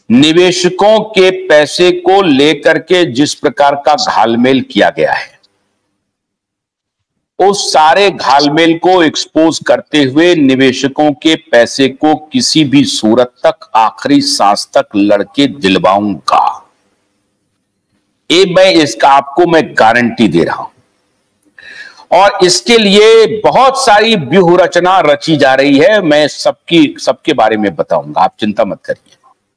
निवेशकों के पैसे को लेकर के जिस प्रकार का घालमेल किया गया है, उस सारे घालमेल को एक्सपोज करते हुए निवेशकों के पैसे को किसी भी सूरत तक आखिरी सांस तक लड़के दिलवाऊंगा। इसका आपको मैं गारंटी दे रहा हूं। और इसके लिए बहुत सारी व्यूह रचना रची जा रही है। मैं सबके बारे में बताऊंगा, आप चिंता मत करिए।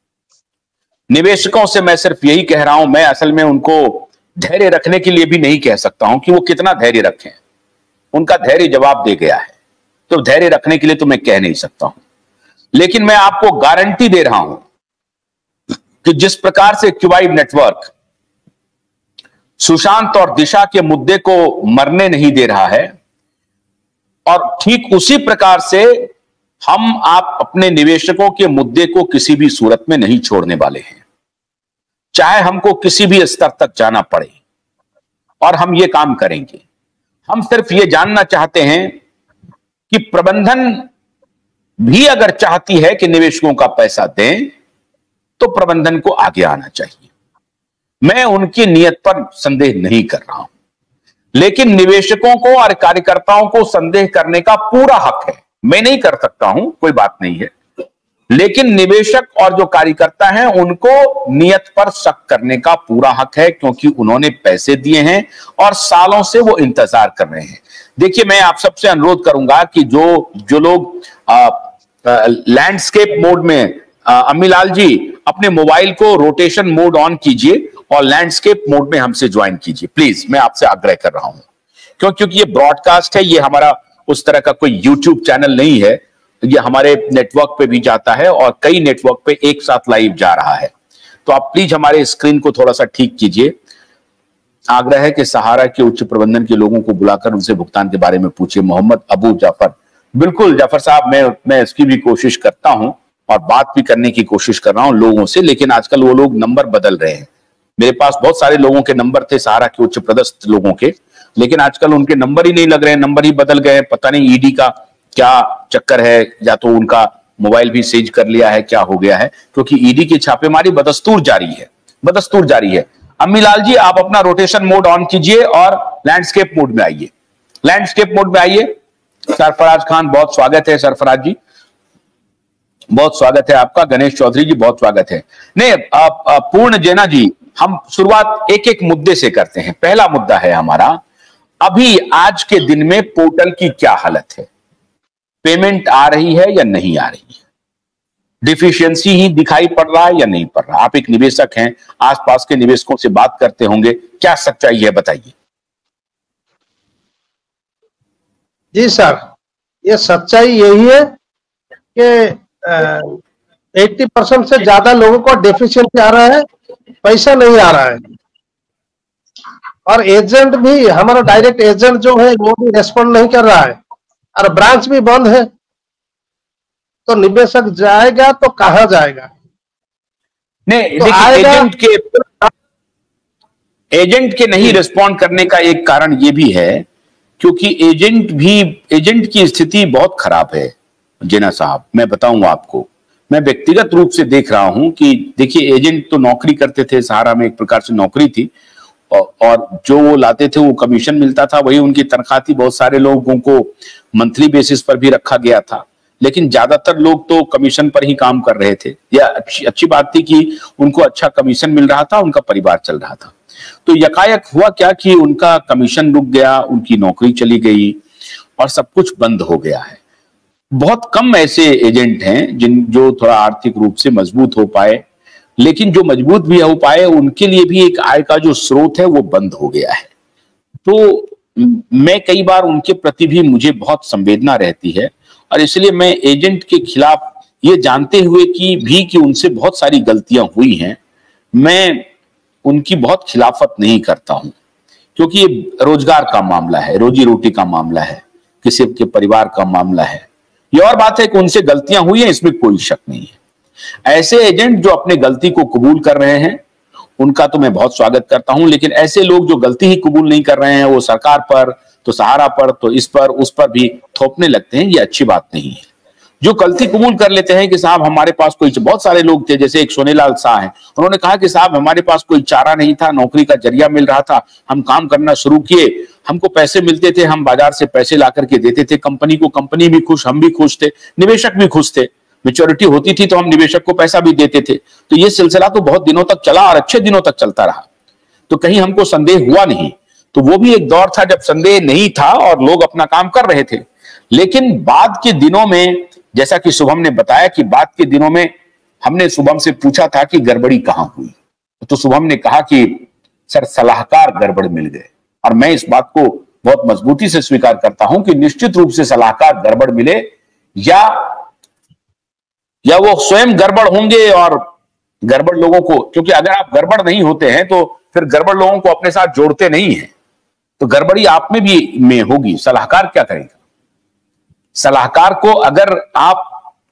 निवेशकों से मैं सिर्फ यही कह रहा हूं, मैं असल में उनको धैर्य रखने के लिए भी नहीं कह सकता हूं कि वो कितना धैर्य रखें, उनका धैर्य जवाब दे गया है, तो धैर्य रखने के लिए तो मैं कह नहीं सकता हूं। लेकिन मैं आपको गारंटी दे रहा हूं कि जिस प्रकार से क्यूबाइड नेटवर्क सुशांत और दिशा के मुद्दे को मरने नहीं दे रहा है, और ठीक उसी प्रकार से हम आप अपने निवेशकों के मुद्दे को किसी भी सूरत में नहीं छोड़ने वाले हैं, चाहे हमको किसी भी स्तर तक जाना पड़े, और हम ये काम करेंगे। हम सिर्फ ये जानना चाहते हैं कि प्रबंधन भी अगर चाहती है कि निवेशकों का पैसा दें, तो प्रबंधन को आगे आना चाहिए। मैं उनकी नियत पर संदेह नहीं कर रहा हूं, लेकिन निवेशकों को और कार्यकर्ताओं को संदेह करने का पूरा हक है। मैं नहीं कर सकता हूं, कोई बात नहीं है, लेकिन निवेशक और जो कार्यकर्ता हैं उनको नियत पर शक करने का पूरा हक है, क्योंकि उन्होंने पैसे दिए हैं और सालों से वो इंतजार कर रहे हैं। देखिए, मैं आप सबसे अनुरोध करूंगा कि जो लोग लैंडस्केप मोड में, अम्मीलाल जी अपने मोबाइल को रोटेशन मोड ऑन कीजिए और लैंडस्केप मोड में हमसे ज्वाइन कीजिए प्लीज। मैं आपसे आग्रह कर रहा हूं, क्योंकि ये ब्रॉडकास्ट है, ये हमारा उस तरह का कोई यूट्यूब चैनल नहीं है, ये हमारे नेटवर्क पे भी जाता है और कई नेटवर्क पे एक साथ लाइव जा रहा है। तो आप प्लीज हमारे स्क्रीन को थोड़ा सा ठीक कीजिए। आग्रह है कि सहारा के उच्च प्रबंधन के लोगों को बुलाकर उनसे भुगतान के बारे में पूछिए। मोहम्मद अबू जाफर, बिल्कुल जाफर साहब, मैं इसकी भी कोशिश करता हूं और बात भी करने की कोशिश कर रहा हूं लोगों से, लेकिन आजकल वो लोग नंबर बदल रहे हैं। मेरे पास बहुत सारे लोगों के नंबर थे, सहारा के उच्च पदस्थ लोगों के, लेकिन आजकल उनके नंबर ही नहीं लग रहे हैं, नंबर ही बदल गए। पता नहीं ईडी का क्या चक्कर है, या तो उनका मोबाइल भी सीज कर लिया है, क्या हो गया है, क्योंकि ईडी की छापेमारी बदस्तूर जारी है। अम्मीलाल जी, आप अपना रोटेशन मोड ऑन कीजिए और लैंडस्केप मोड में आइए। लैंडस्केप मोड में आइए। सरफराज खान, बहुत स्वागत है। सरफराज जी, बहुत स्वागत है आपका। गणेश चौधरी जी, बहुत स्वागत है। नहीं, पूर्ण जेना जी, हम शुरुआत एक एक मुद्दे से करते हैं। पहला मुद्दा है हमारा, अभी आज के दिन में पोर्टल की क्या हालत है? पेमेंट आ रही है या नहीं आ रही है? डिफिशियंसी ही दिखाई पड़ रहा है या नहीं पड़ रहा? आप एक निवेशक हैं, आसपास के निवेशकों से बात करते होंगे, क्या सच्चाई है, बताइए। जी सर, ये सच्चाई यही है कि 80% से ज्यादा लोगों को डेफिशिएंसी आ रहा है, पैसा नहीं आ रहा है। और एजेंट भी, हमारा डायरेक्ट एजेंट जो है वो भी रेस्पॉन्ड नहीं कर रहा है, और ब्रांच भी बंद है। तो निवेशक जाएगा तो कहां जाएगा? नहीं, देखिए, एजेंट के नहीं रिस्पॉन्ड करने का एक कारण ये भी है, क्योंकि एजेंट की स्थिति बहुत खराब है। जेना साहब, मैं बताऊंगा आपको, मैं व्यक्तिगत रूप से देख रहा हूं कि देखिए, एजेंट तो नौकरी करते थे, सहारा में एक प्रकार से नौकरी थी, और जो वो लाते थे वो कमीशन मिलता था, वही उनकी तनख्वाह थी। बहुत सारे लोगों को मंथली बेसिस पर भी रखा गया था, लेकिन ज्यादातर लोग तो कमीशन पर ही काम कर रहे थे। या अच्छी बात थी कि उनको अच्छा कमीशन मिल रहा था, उनका परिवार चल रहा था। तो यकायक हुआ क्या कि उनका कमीशन रुक गया, उनकी नौकरी चली गई और सब कुछ बंद हो गया है। बहुत कम ऐसे एजेंट हैं जो थोड़ा आर्थिक रूप से मजबूत हो पाए, लेकिन जो मजबूत भी हो पाए उनके लिए भी एक आय का जो स्रोत है वो बंद हो गया है। तो मैं कई बार उनके प्रति भी मुझे बहुत संवेदना रहती है, और इसलिए मैं एजेंट के खिलाफ, ये जानते हुए कि उनसे बहुत सारी गलतियां हुई हैं, मैं उनकी बहुत खिलाफत नहीं करता हूं, क्योंकि ये रोजगार का मामला है, रोजी रोटी का मामला है, किसी के परिवार का मामला है। ये और बात है कि उनसे गलतियां हुई हैं, इसमें कोई शक नहीं है। ऐसे एजेंट जो अपने गलती को कबूल कर रहे हैं, उनका तो मैं बहुत स्वागत करता हूं, लेकिन ऐसे लोग जो गलती ही कबूल नहीं कर रहे हैं, वो सरकार पर, तो सहारा पर, तो इस पर उस पर भी थोपने लगते हैं, ये अच्छी बात नहीं है। जो गलती कबूल कर लेते हैं कि साहब हमारे पास कोई, बहुत सारे लोग थे जैसे एक सोनेलाल शाह हैं, उन्होंने कहा कि साहब हमारे पास कोई चारा नहीं था, नौकरी का जरिया मिल रहा था, हम काम करना शुरू किए, हमको पैसे मिलते थे, हम बाजार से पैसे ला करके देते थे कंपनी को, कंपनी भी खुश, हम भी खुश थे, निवेशक भी खुश थे, मैच्योरिटी होती थी तो हम निवेशक को पैसा भी देते थे। तो ये सिलसिला तो बहुत दिनों तक चला और अच्छे दिनों तक चलता रहा, तो कहीं हमको संदेह हुआ नहीं। तो वो भी एक दौर था जब संदेह नहीं था और लोग अपना काम कर रहे थे। लेकिन बाद के दिनों में, जैसा कि शुभम ने बताया कि बाद के दिनों में हमने शुभम से पूछा था कि गड़बड़ी कहां हुई, तो शुभम ने कहा कि सर सलाहकार गड़बड़ मिल गए। और मैं इस बात को बहुत मजबूती से स्वीकार करता हूं कि निश्चित रूप से सलाहकार गड़बड़ मिले, या वो स्वयं गड़बड़ होंगे और गड़बड़ लोगों को, क्योंकि अगर आप गड़बड़ नहीं होते हैं तो फिर गड़बड़ लोगों को अपने साथ जोड़ते नहीं हैं, तो गड़बड़ी आप में होगी। सलाहकार क्या करेगा? सलाहकार को अगर आप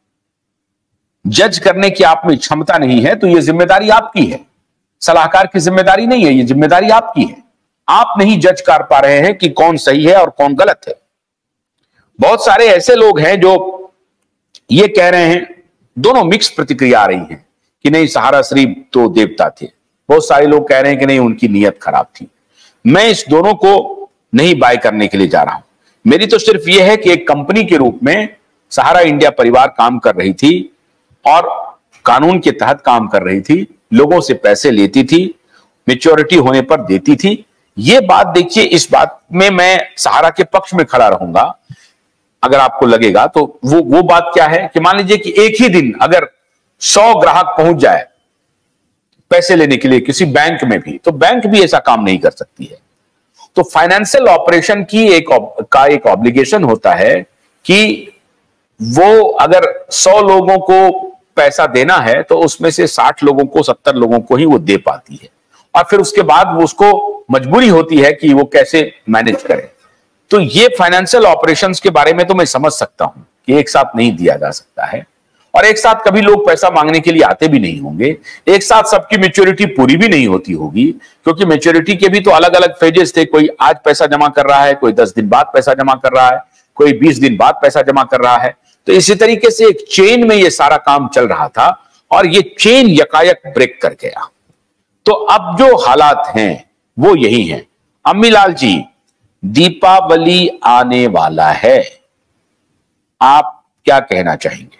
जज करने की आप में क्षमता नहीं है तो यह जिम्मेदारी आपकी है, सलाहकार की जिम्मेदारी नहीं है, यह जिम्मेदारी आपकी है। आप नहीं जज कर पा रहे हैं कि कौन सही है और कौन गलत है। बहुत सारे ऐसे लोग हैं जो ये कह रहे हैं, दोनों मिक्स प्रतिक्रिया आ रही है कि नहीं सहारा शरीफ तो देवता थे, बहुत सारे लोग कह रहे हैं कि नहीं उनकी नीयत खराब थी। मैं इस दोनों को नहीं बाय करने के लिए जा रहा हूं। मेरी तो सिर्फ यह है कि एक कंपनी के रूप में सहारा इंडिया परिवार काम कर रही थी और कानून के तहत काम कर रही थी, लोगों से पैसे लेती थी, मैच्योरिटी होने पर देती थी। यह बात देखिए, इस बात में मैं सहारा के पक्ष में खड़ा रहूंगा अगर आपको लगेगा तो। वो बात क्या है कि मान लीजिए कि एक ही दिन अगर 100 ग्राहक पहुंच जाए पैसे लेने के लिए किसी बैंक में भी, तो बैंक भी ऐसा काम नहीं कर सकती है। तो फाइनेंशियल ऑपरेशन की एक ऑब्लिगेशन होता है कि वो अगर 100 लोगों को पैसा देना है तो उसमें से 60 लोगों को, 70 लोगों को ही वो दे पाती है, और फिर उसके बाद वो उसको मजबूरी होती है कि वो कैसे मैनेज करे। तो ये फाइनेंशियल ऑपरेशंस के बारे में तो मैं समझ सकता हूं कि एक साथ नहीं दिया जा सकता है, और एक साथ कभी लोग पैसा मांगने के लिए आते भी नहीं होंगे, एक साथ सबकी मैच्योरिटी पूरी भी नहीं होती होगी, क्योंकि मैच्योरिटी के भी तो अलग अलग फेजेस थे। कोई आज पैसा जमा कर रहा है, कोई 10 दिन बाद पैसा जमा कर रहा है, कोई 20 दिन बाद पैसा जमा कर रहा है। तो इसी तरीके से एक चेन में ये सारा काम चल रहा था और ये चेन यकायक ब्रेक कर गया। तो अब जो हालात हैं वो यही हैं। अम्मीलाल जी, दीपावली आने वाला है, आप क्या कहना चाहेंगे?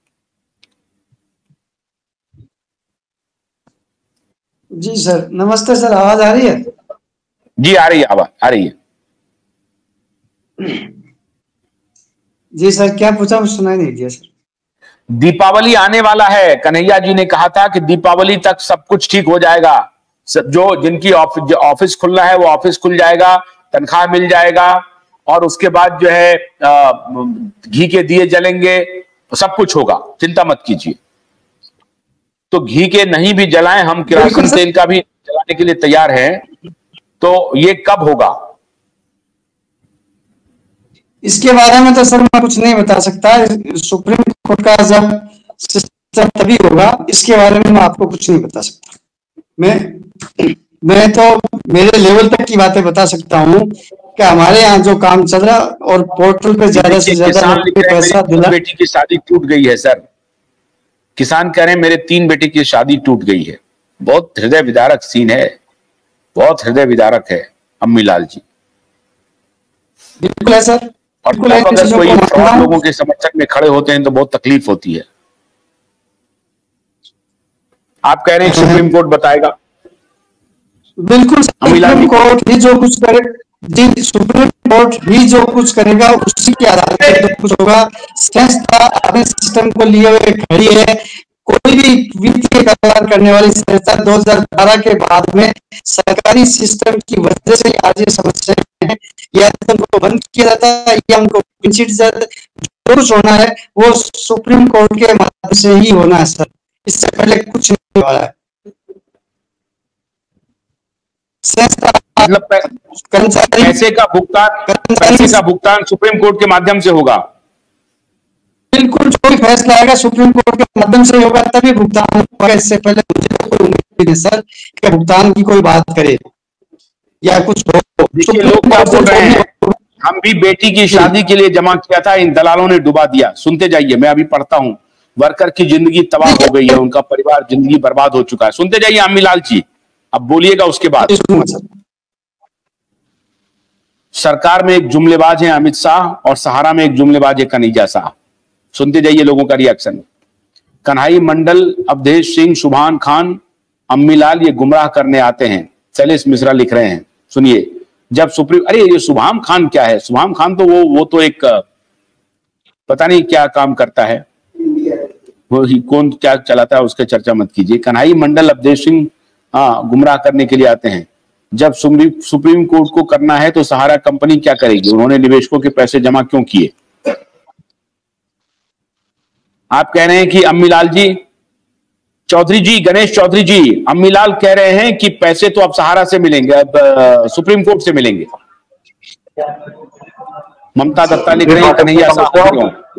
जी सर, नमस्ते सर, आवाज आ रही है? जी आ रही है, आवाज आ रही है। जी सर, क्या पूछा मुझे सुनाई नहीं दिया सर। दीपावली आने वाला है, कन्हैया जी ने कहा था कि दीपावली तक सब कुछ ठीक हो जाएगा, जो जिनकी ऑफिस खुलना है वो ऑफिस खुल जाएगा, तनख्वाह मिल जाएगा, और उसके बाद जो है घी के दिए जलेंगे, सब कुछ होगा, चिंता मत कीजिए। तो घी के नहीं भी जलाएं, हम किरोसिन तेल का भी जलाने के लिए तैयार हैं। तो ये कब होगा? इसके बारे में तो सर मैं कुछ नहीं बता सकता, सुप्रीम कोर्ट का जब सिस्टम तभी होगा, इसके बारे में मैं आपको कुछ नहीं बता सकता। मैं तो मेरे लेवल तक की बातें बता सकता हूँ कि हमारे यहाँ जो काम चल रहा और पोर्टल पे ज्यादा से ज्यादा पैसा दिला। बेटी की शादी टूट गई है सर, किसान कह रहे हैं मेरे 3 बेटे की शादी टूट गई है। बहुत हृदय विदारक सीन है, बहुत हृदय विदारक है अम्मीलाल जी। बिल्कुल है सर। और अगर कोई फ्रॉड लोगों के समर्थक में खड़े होते हैं तो बहुत तकलीफ होती है। आप कह रहे हैं सुप्रीम कोर्ट बताएगा? बिल्कुल, सुप्रीम कोर्ट ही जो कुछ करे, जी सुप्रीम कोर्ट ही जो कुछ करेगा उसी के आधार पर तो कुछ होगा। संस्था अपने सिस्टम को लिए हुए खड़ी है। कोई भी वित्तीय कारोबार करने वाली संस्था 2012 के बाद में सरकारी सिस्टम की वजह से आज ये समस्या है, या उनको बंद किया जाता है या उनको जो कुछ होना है वो सुप्रीम कोर्ट के माध्यम से ही होना है सर, इससे पहले कुछ नहीं हो रहा है। मतलब पैसे का भुगतान सुप्रीम कोर्ट के माध्यम से होगा? बिल्कुल, जो भी फैसला आएगा सुप्रीम कोर्ट के माध्यम से होगा, तभी भुगतान होगा। इससे पहले मुझे तो कोई उम्मीद नहीं सर कि भुगतान की कोई बात करे या कुछ हो। देखिए लोग क्या बोल रहे हैं, हम भी बेटी की शादी के लिए जमा किया था, इन दलालों ने डुबा दिया। सुनते जाइए, मैं अभी पढ़ता हूं। वर्कर की जिंदगी तबाह हो गई है, उनका परिवार जिंदगी बर्बाद हो चुका है। सुनते जाइए अम्मीलाल जी, अब बोलिएगा उसके बाद। सरकार में एक जुमलेबाज है अमित शाह और सहारा में एक जुमलेबाज है कन्हैया शाह। सुनते जाइए लोगों का रिएक्शन। कन्हई मंडल, अवधेश सिंह, सुभान खान, अम्मीलाल ये गुमराह करने आते हैं, शैलेश मिश्रा लिख रहे हैं। सुनिए, जब सुप्रीम, अरे ये सुभान खान क्या है? सुभान खान तो वो तो एक पता नहीं क्या काम करता है, वो ही कौन क्या चलाता है, उसके चर्चा मत कीजिए। कन्हई मंडल, अवधेश सिंह गुमराह करने के लिए आते हैं। जब सुप्रीम कोर्ट को करना है तो सहारा कंपनी क्या करेगी? उन्होंने निवेशकों के पैसे जमा क्यों किए? आप कह रहे हैं कि अम्मीलाल जी, चौधरी जी, गणेश चौधरी जी, अम्मीलाल कह रहे हैं कि पैसे तो अब सहारा से मिलेंगे, अब सुप्रीम कोर्ट से मिलेंगे। ममता दत्ता लिख रही है कन्हैया शाह।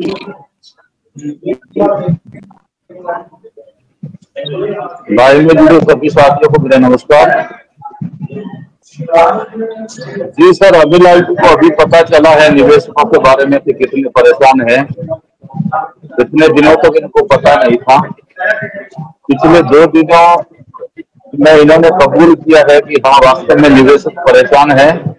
लाइव में जुड़े सभी साथियों को मेरा नमस्कार। जी सर, अम्मीलाल जी को अभी पता चला है निवेशकों के बारे में कि कितने परेशान हैं। इतने दिनों तक इनको पता नहीं था। पिछले 2 दिनों में इन्होंने कबूल किया है कि हाँ वास्तव में निवेशक परेशान है